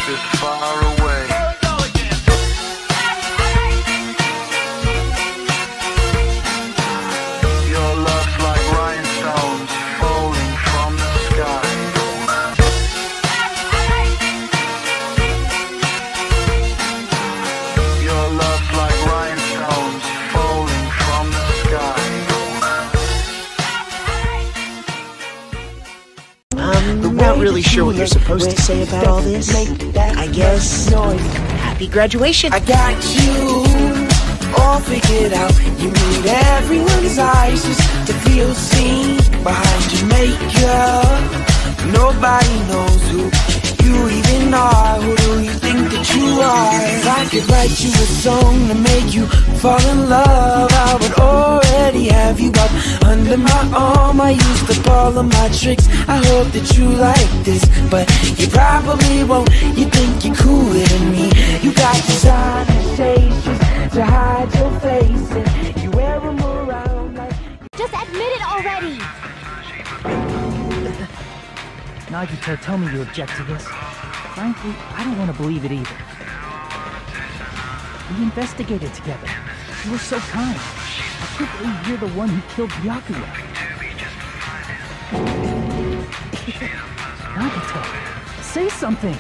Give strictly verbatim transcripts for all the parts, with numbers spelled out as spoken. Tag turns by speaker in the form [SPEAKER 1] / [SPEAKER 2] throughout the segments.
[SPEAKER 1] is far away. Your love's like rhinestones falling from the sky. Your love's like rhinestones falling from the sky.
[SPEAKER 2] I'm not really sure what you're supposed to say about all this. I guess happy graduation.
[SPEAKER 3] I got you all figured out. You need everyone's eyes just to feel seen behind your makeup. Nobody knows who you even are. Who do you think that you are? If I could write you a song to make you fall in love, I would already have you up under my arm. I used up all of my tricks. I hope that you like this, but you probably won't. You think you're cooler than me. You got designer shades just to hide your face, and you wear them around like...
[SPEAKER 4] Just admit it already!
[SPEAKER 5] Nagito, tell me you object to this. Frankly, I don't want to believe it either. We investigated together. You were so kind. I can't believe you're the one who killed Byakuya. Nagito, say something!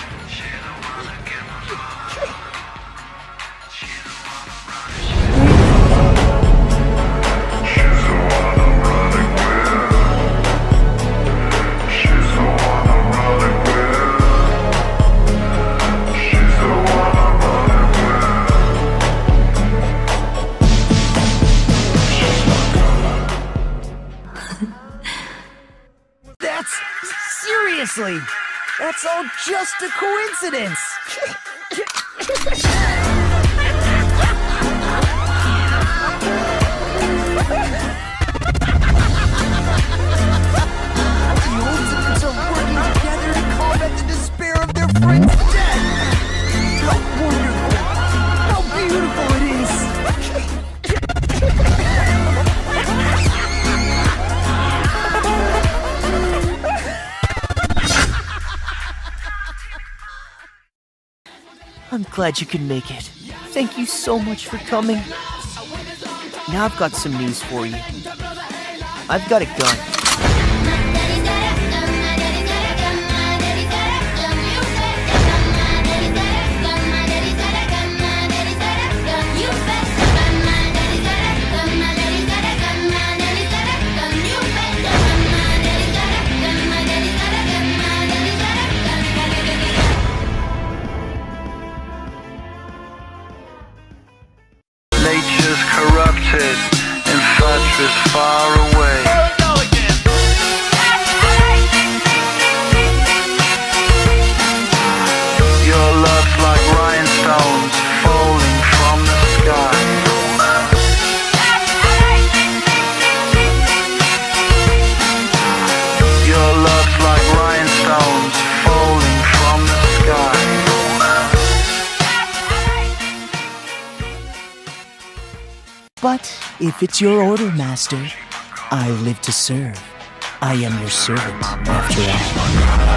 [SPEAKER 5] Seriously, that's all just a coincidence.
[SPEAKER 3] The Ultimates are working together to combat the despair of their friend's death. How wonderful! How beautiful it is!
[SPEAKER 2] I'm glad you could make it. Thank you so much for coming. Now I've got some news for you. I've got a gun.
[SPEAKER 1] Nature's corrupted, infatuous far away. Your love's like rhinestones falling from the sky. Your love's like rhinestones falling from the sky.
[SPEAKER 2] But if it's your order, master, I live to serve. I am your servant, after all.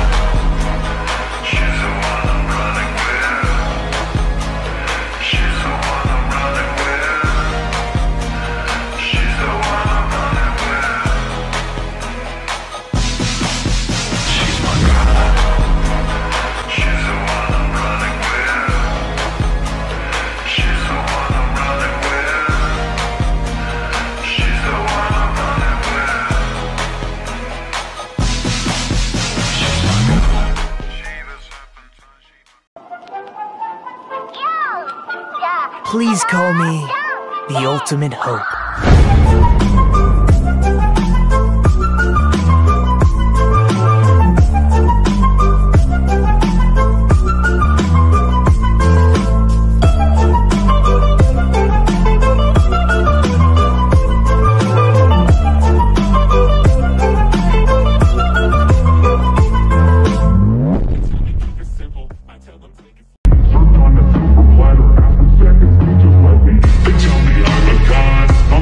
[SPEAKER 2] Please call me the Ultimate Hope.
[SPEAKER 6] They tell me I'm a god.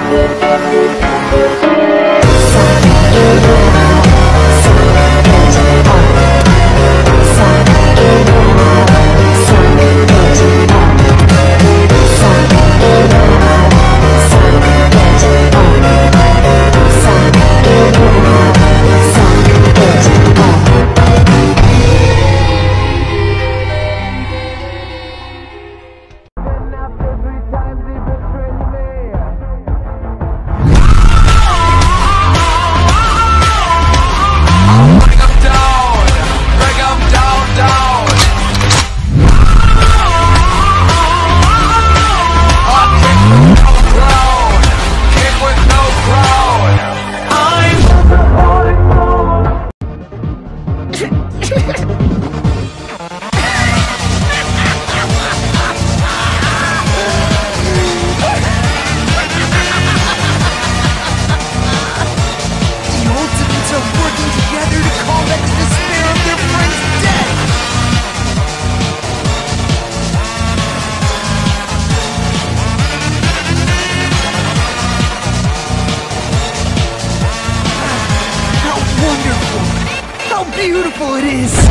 [SPEAKER 2] Beautiful it is!